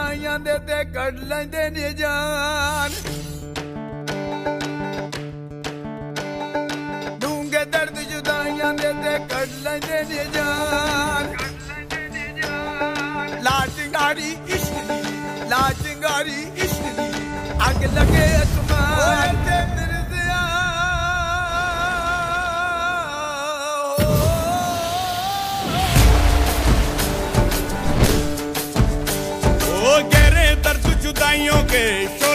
जुदाइयां दे ते कढ लैंदे ने जान डूंगे दर्द जुदाइयां दे ते कढ लैंदे ने जान ला चिंगारी इश्क दी ला चिंगारी इश्क दी अग लगे आसमान ते मिर्ज़िया गहरे दर्द जुदाइयों के